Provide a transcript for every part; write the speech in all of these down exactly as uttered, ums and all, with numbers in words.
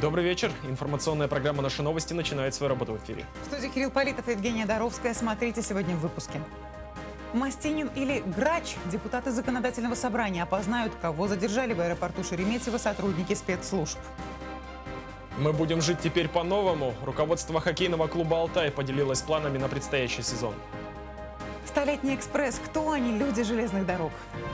Добрый вечер. Информационная программа «Наши новости» начинает свою работу в эфире. В студии Кирилл Политов и Евгения Доровская. Смотрите сегодня в выпуске. Мастинин или Грач? Депутаты законодательного собрания опознают, кого задержали в аэропорту Шереметьево сотрудники спецслужб. Мы будем жить теперь по-новому. Руководство хоккейного клуба «Алтай» поделилось планами на предстоящий сезон. Столетний экспресс. Кто они, люди железных дорог?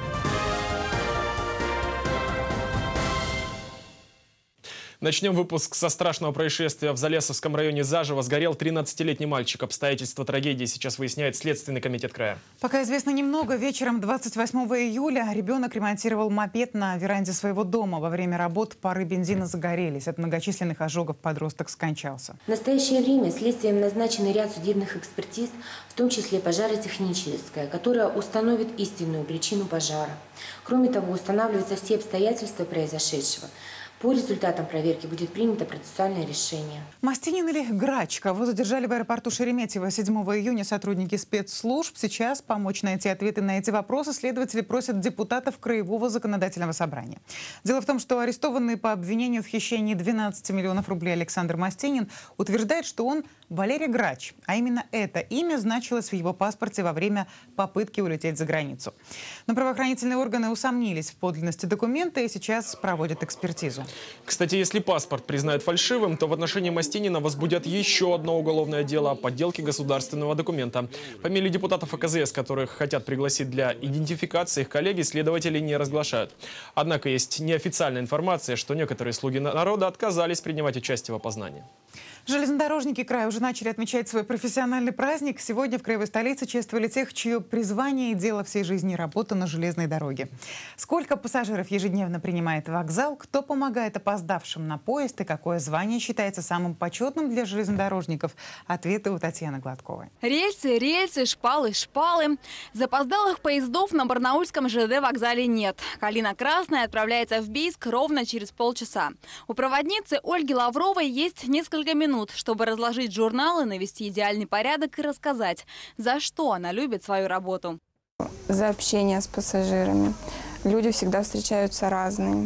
Начнем выпуск со страшного происшествия. В Залесовском районе заживо сгорел тринадцатилетний мальчик. Обстоятельства трагедии сейчас выясняет Следственный комитет края. Пока известно немного. Вечером двадцать восьмого июля ребенок ремонтировал мопед на веранде своего дома. Во время работ пары бензина загорелись. От многочисленных ожогов подросток скончался. В настоящее время следствием назначен ряд судебных экспертиз, в том числе пожаротехническая, которая установит истинную причину пожара. Кроме того, устанавливаются все обстоятельства произошедшего. По результатам проверки будет принято процессуальное решение. Мастинин или Грач? Кого задержали в аэропорту Шереметьево седьмого июня сотрудники спецслужб? Сейчас помочь найти ответы на эти вопросы следователи просят депутатов Краевого законодательного собрания. Дело в том, что арестованный по обвинению в хищении двенадцати миллионов рублей Александр Мастинин утверждает, что он Валерий Грач, а именно это имя значилось в его паспорте во время попытки улететь за границу. Но правоохранительные органы усомнились в подлинности документа и сейчас проводят экспертизу. Кстати, если паспорт признают фальшивым, то в отношении Мастинина возбудят еще одно уголовное дело о подделке государственного документа. Фамилии депутатов АКЗС, которых хотят пригласить для идентификации их коллеги, следователи не разглашают. Однако есть неофициальная информация, что некоторые слуги народа отказались принимать участие в опознании. Железнодорожники края уже начали отмечать свой профессиональный праздник. Сегодня в краевой столице чествовали тех, чье призвание и дело всей жизни – работа на железной дороге. Сколько пассажиров ежедневно принимает вокзал, кто помогает опоздавшим на поезд и какое звание считается самым почетным для железнодорожников? Ответы у Татьяны Гладковой. Рельсы, рельсы, шпалы, шпалы. Запоздалых поездов на барнаульском ЖД вокзале нет. Калина Красная отправляется в Бийск ровно через полчаса. У проводницы Ольги Лавровой есть несколько минут, чтобы разложить журналы, навести идеальный порядок и рассказать, за что она любит свою работу. За общение с пассажирами. Люди всегда встречаются разные,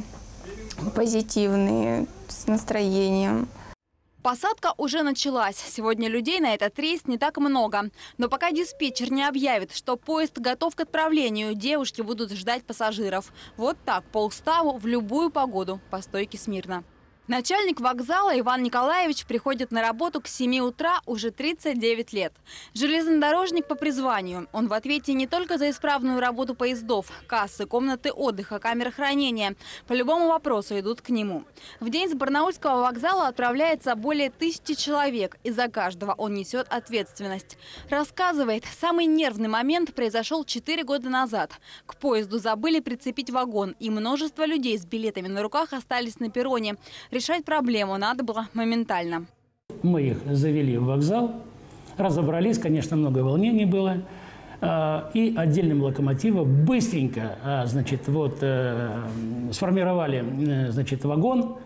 позитивные, с настроением. Посадка уже началась. Сегодня людей на этот рейс не так много. Но пока диспетчер не объявит, что поезд готов к отправлению, девушки будут ждать пассажиров. Вот так, по уставу, в любую погоду, по стойке смирно. Начальник вокзала Иван Николаевич приходит на работу к семи утра уже тридцать девять лет. Железнодорожник по призванию. Он в ответе не только за исправную работу поездов, кассы, комнаты отдыха, камеры хранения. По любому вопросу идут к нему. В день с барнаульского вокзала отправляется более тысячи человек, и за каждого он несет ответственность. Рассказывает, самый нервный момент произошел четыре года назад. К поезду забыли прицепить вагон, и множество людей с билетами на руках остались на перроне. Решать проблему надо было моментально. Мы их завели в вокзал, разобрались, конечно, много волнений было. И отдельным локомотивом быстренько, значит, вот, сформировали, значит, вагон.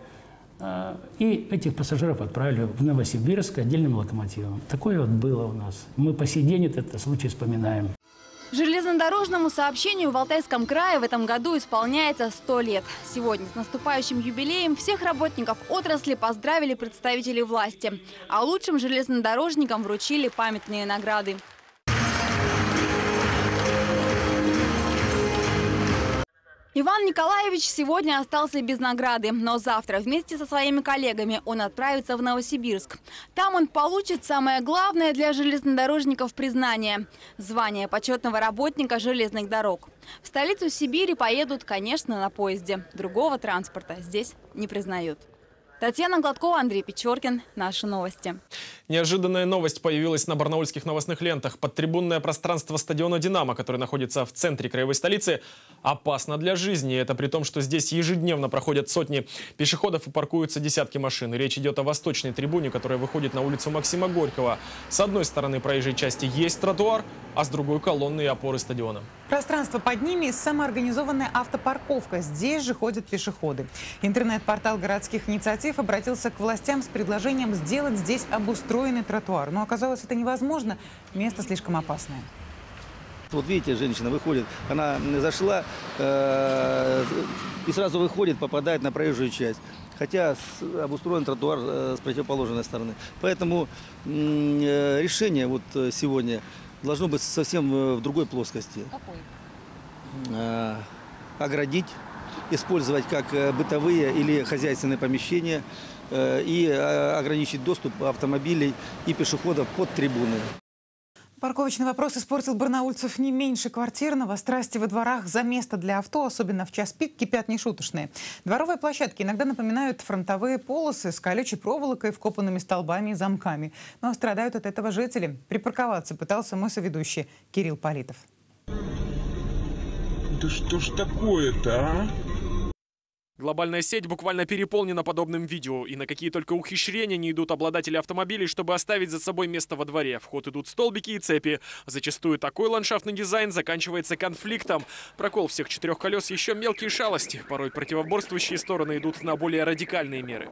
И этих пассажиров отправили в Новосибирск отдельным локомотивом. Такое вот было у нас. Мы по сей день этот случай вспоминаем. Железнодорожному сообщению в Алтайском крае в этом году исполняется сто лет. Сегодня с наступающим юбилеем всех работников отрасли поздравили представители власти. А лучшим железнодорожникам вручили памятные награды. Иван Николаевич сегодня остался без награды, но завтра вместе со своими коллегами он отправится в Новосибирск. Там он получит самое главное для железнодорожников признание – звание почетного работника железных дорог. В столицу Сибири поедут, конечно, на поезде. Другого транспорта здесь не признают. Татьяна Гладкова, Андрей Печоркин. Наши новости. Неожиданная новость появилась на барнаульских новостных лентах. Подтрибунное пространство стадиона «Динамо», который находится в центре краевой столицы, опасно для жизни. Это при том, что здесь ежедневно проходят сотни пешеходов и паркуются десятки машин. Речь идет о восточной трибуне, которая выходит на улицу Максима Горького. С одной стороны проезжей части есть тротуар, а с другой колонны и опоры стадиона. Пространство под ними – самоорганизованная автопарковка. Здесь же ходят пешеходы. Интернет-портал городских инициатив обратился к властям с предложением сделать здесь обустроенный тротуар. Но оказалось, это невозможно. Место слишком опасное. Вот видите, женщина выходит, она зашла э, и сразу выходит, попадает на проезжую часть. хотя с- обустроен тротуар э, с противоположной стороны. Поэтому м, э, решение вот э, сегодня должно быть совсем э, в другой плоскости. Какой? Э, оградить, использовать как э, бытовые или хозяйственные помещения э, и э, ограничить доступ автомобилей и пешеходов под трибуны. Парковочный вопрос испортил барнаульцев не меньше квартирного. Страсти во дворах за место для авто, особенно в час пик, кипят нешуточные. Дворовые площадки иногда напоминают фронтовые полосы с колючей проволокой, вкопанными столбами и замками. Но страдают от этого жители. Припарковаться пытался мой соведущий Кирилл Политов. Да что ж такое-то, а? Глобальная сеть буквально переполнена подобным видео. И на какие только ухищрения не идут обладатели автомобилей, чтобы оставить за собой место во дворе. В ход идут столбики и цепи. Зачастую такой ландшафтный дизайн заканчивается конфликтом. Прокол всех четырех колес еще мелкие шалости. Порой противоборствующие стороны идут на более радикальные меры.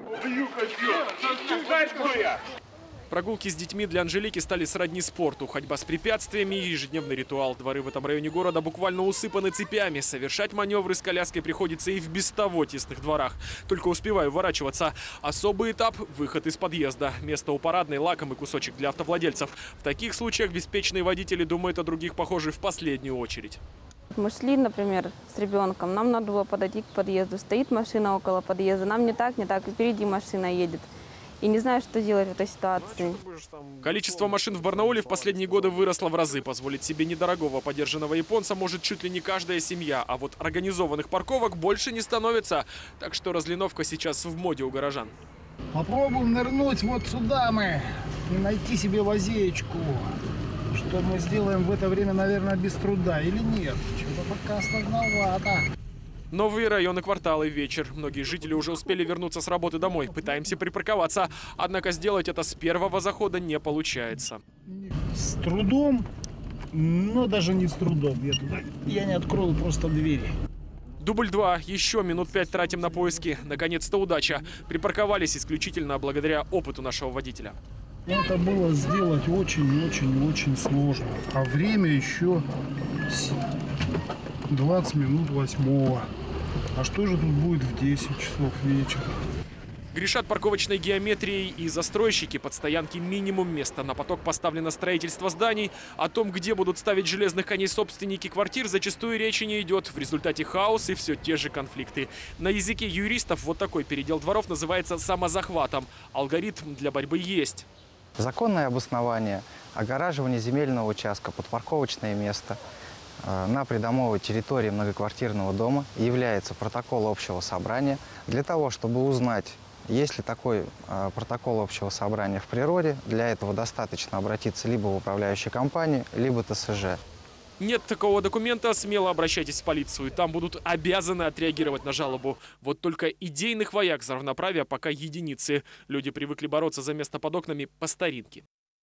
Прогулки с детьми для Анжелики стали сродни спорту. Ходьба с препятствиями и ежедневный ритуал. Дворы в этом районе города буквально усыпаны цепями. Совершать маневры с коляской приходится и в без того тесных дворах. Только успеваю уворачиваться. Особый этап – выход из подъезда. Место у парадной, лакомый кусочек для автовладельцев. В таких случаях беспечные водители думают о других, похоже, в последнюю очередь. Мы шли, например, с ребенком, нам надо было подойти к подъезду. Стоит машина около подъезда, нам не так, не так, и впереди машина едет. И не знаю, что делать в этой ситуации. Количество машин в Барнауле в последние годы выросло в разы. Позволить себе недорогого подержанного японца может чуть ли не каждая семья. А вот организованных парковок больше не становится. Так что разлиновка сейчас в моде у горожан. Попробуем нырнуть вот сюда мы и найти себе лазеечку. Что мы сделаем в это время, наверное, без труда или нет? Что-то пока сложновато. Новые районы, кварталы, вечер. Многие жители уже успели вернуться с работы домой. Пытаемся припарковаться. Однако сделать это с первого захода не получается. С трудом, но даже не с трудом. Я, туда, я не открою просто двери. Дубль два. Еще минут пять тратим на поиски. Наконец-то удача. Припарковались исключительно благодаря опыту нашего водителя. Это было сделать очень-очень-очень сложно. А время еще двадцать минут восьмого. А что же тут будет в десять часов вечера? Грешат парковочной геометрией и застройщики. Под стоянки минимум места. На поток поставлено строительство зданий. О том, где будут ставить железных коней собственники квартир, зачастую речи не идет. В результате хаос и все те же конфликты. На языке юристов вот такой передел дворов называется самозахватом. Алгоритм для борьбы есть. Законное обоснование огораживания земельного участка под парковочное место на придомовой территории многоквартирного дома является протокол общего собрания для того, чтобы узнать, есть ли такой э, протокол общего собрания в природе. Для этого достаточно обратиться либо в управляющую компанию, либо тэ эс жэ. Нет такого документа, смело обращайтесь в полицию. Там будут обязаны отреагировать на жалобу. Вот только идейных вояк за равноправие пока единицы. Люди привыкли бороться за место под окнами по старинке.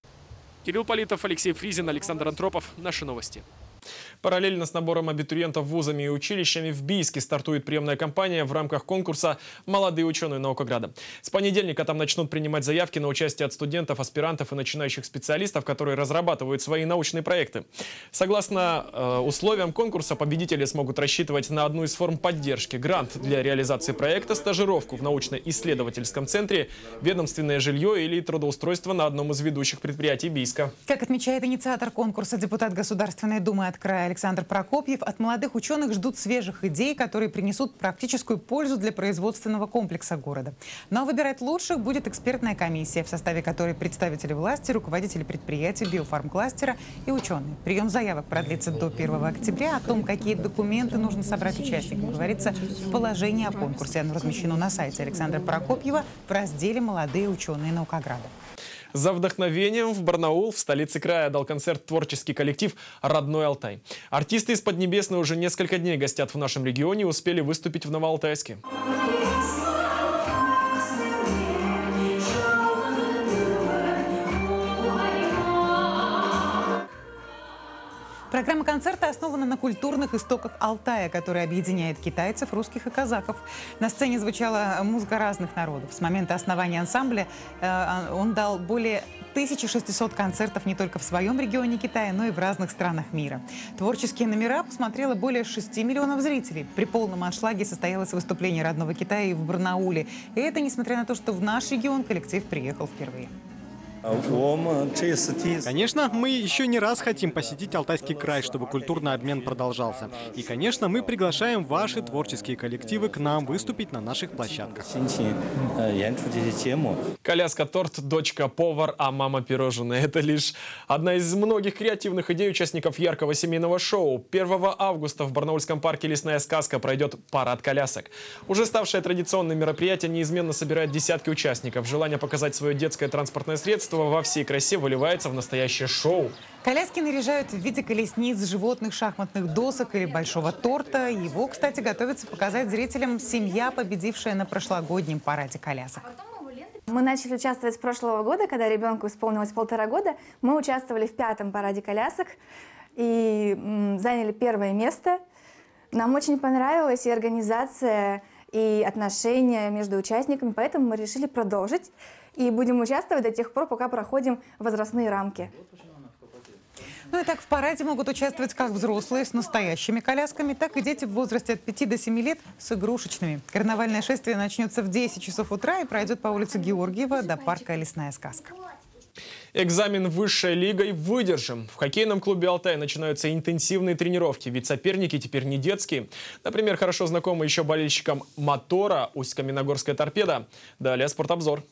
Кирилл Политов, Алексей Фризин, Александр Антропов. Наши новости. Параллельно с набором абитуриентов вузами и училищами в Бийске стартует приемная кампания в рамках конкурса «Молодые ученые Наукограда». С понедельника там начнут принимать заявки на участие от студентов, аспирантов и начинающих специалистов, которые разрабатывают свои научные проекты. Согласно э, условиям конкурса, победители смогут рассчитывать на одну из форм поддержки – грант для реализации проекта, стажировку в научно-исследовательском центре, ведомственное жилье или трудоустройство на одном из ведущих предприятий Бийска. Как отмечает инициатор конкурса депутат Государственной Думы от края Александр Прокопьев, от молодых ученых ждут свежих идей, которые принесут практическую пользу для производственного комплекса города. Но выбирать лучших будет экспертная комиссия, в составе которой представители власти, руководители предприятий, биофармкластера и ученые. Прием заявок продлится до первого октября. О том, какие документы нужно собрать участникам, говорится в положении о конкурсе. Оно размещено на сайте Александра Прокопьева в разделе «Молодые ученые Наукограда». За вдохновением в Барнаул, в столице края, дал концерт творческий коллектив «Родной Алтай». Артисты из Поднебесной уже несколько дней гостят в нашем регионе и успели выступить в Новоалтайске. Программа концерта основана на культурных истоках Алтая, который объединяет китайцев, русских и казахов. На сцене звучала музыка разных народов. С момента основания ансамбля э, он дал более тысячи шестисот концертов не только в своем регионе Китая, но и в разных странах мира. Творческие номера посмотрело более шести миллионов зрителей. При полном аншлаге состоялось выступление родного Китая и в Барнауле. И это несмотря на то, что в наш регион коллектив приехал впервые. Конечно, мы еще не раз хотим посетить Алтайский край, чтобы культурный обмен продолжался. И, конечно, мы приглашаем ваши творческие коллективы к нам выступить на наших площадках. Коляска, торт, дочка повар, а мама пирожное. Это лишь одна из многих креативных идей участников яркого семейного шоу. первого августа в Барнаульском парке «Лесная сказка» пройдет парад колясок. Уже ставшее традиционным мероприятие неизменно собирает десятки участников. Желание показать свое детское транспортное средство во всей красе выливается в настоящее шоу. Коляски наряжают в виде колесниц, животных, шахматных досок или большого торта. Его, кстати, готовится показать зрителям семья, победившая на прошлогоднем параде колясок. Мы начали участвовать с прошлого года, когда ребенку исполнилось полтора года. Мы участвовали в пятом параде колясок и м, заняли первое место. Нам очень понравилась и организация, и отношения между участниками, поэтому мы решили продолжить. И будем участвовать до тех пор, пока проходим возрастные рамки. Ну и так в параде могут участвовать как взрослые с настоящими колясками, так и дети в возрасте от пяти до семи лет с игрушечными. Карнавальное шествие начнется в десять часов утра и пройдет по улице Георгиева до парка «Лесная сказка». Экзамен высшей лигой выдержим. В хоккейном клубе «Алтай» начинаются интенсивные тренировки, ведь соперники теперь не детские. Например, хорошо знакомый еще болельщикам «Мотора» Усть-Каменогорская «Торпеда». Далее спортобзор.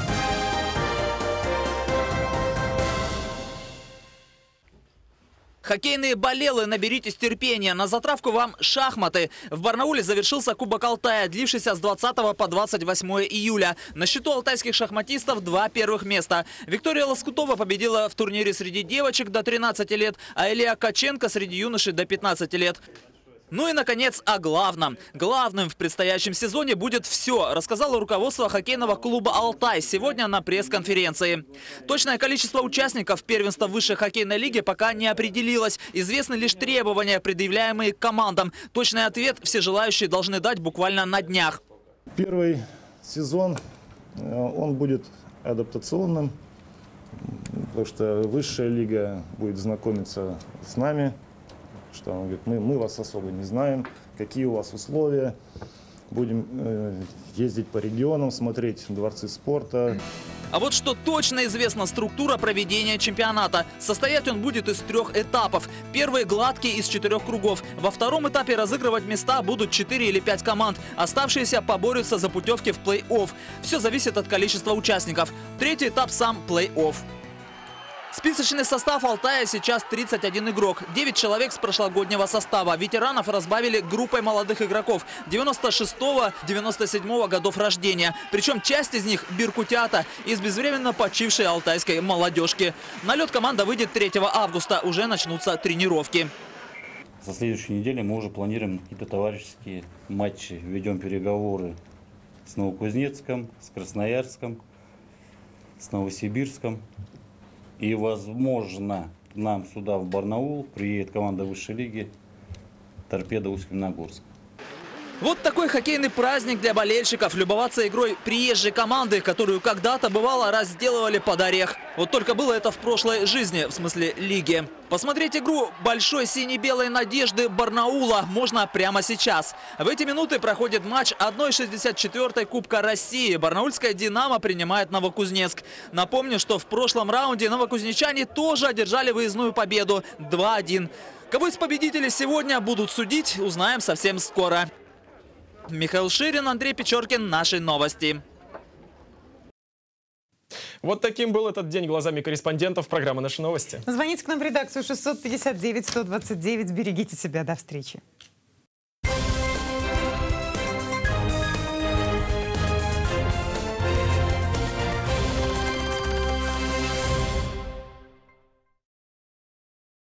Хоккейные болелы, наберитесь терпения. На затравку вам шахматы. В Барнауле завершился Кубок Алтая, длившийся с двадцатого по двадцать восьмое июля. На счету алтайских шахматистов два первых места. Виктория Лоскутова победила в турнире среди девочек до тринадцати лет, а Илья Каченко среди юношей до пятнадцати лет. Ну и, наконец, о главном. Главным в предстоящем сезоне будет все, рассказало руководство хоккейного клуба «Алтай» сегодня на пресс-конференции. Точное количество участников первенства высшей хоккейной лиги пока не определилось. Известны лишь требования, предъявляемые к командам. Точный ответ все желающие должны дать буквально на днях. Первый сезон, он будет адаптационным, потому что высшая лига будет знакомиться с нами. Что он говорит, мы, мы вас особо не знаем, какие у вас условия. Будем э, ездить по регионам, смотреть дворцы спорта. А вот что точно известно: структура проведения чемпионата. Состоять он будет из трех этапов. Первый гладкий из четырех кругов. Во втором этапе разыгрывать места будут четыре или пять команд. Оставшиеся поборются за путевки в плей-офф. Все зависит от количества участников. Третий этап сам плей-офф. Списочный состав «Алтая» сейчас тридцать один игрок. девять человек с прошлогоднего состава. Ветеранов разбавили группой молодых игроков девяносто шестого — девяносто седьмого годов рождения. Причем часть из них – беркутята из безвременно почившей алтайской молодежки. На лед команда выйдет третьего августа. Уже начнутся тренировки. Со следующей недели мы уже планируем какие-то товарищеские матчи. Ведем переговоры с Новокузнецком, с Красноярском, с Новосибирском. И, возможно, к нам сюда, в Барнаул, приедет команда высшей лиги «Торпеда» Усть-Каменогорск. Вот такой хоккейный праздник для болельщиков. Любоваться игрой приезжей команды, которую когда-то, бывало, разделывали под орех. Вот только было это в прошлой жизни, в смысле лиги. Посмотреть игру большой сине-белой надежды Барнаула можно прямо сейчас. В эти минуты проходит матч одной шестьдесят четвёртой Кубка России. Барнаульская «Динамо» принимает Новокузнецк. Напомню, что в прошлом раунде новокузнечане тоже одержали выездную победу два один. Кого из победителей сегодня будут судить, узнаем совсем скоро. Михаил Ширин, Андрей Печоркин. Наши новости. Вот таким был этот день глазами корреспондентов программы «Наши новости». Звоните к нам в редакцию шестьсот пятьдесят девять сто двадцать девять. Берегите себя. До встречи.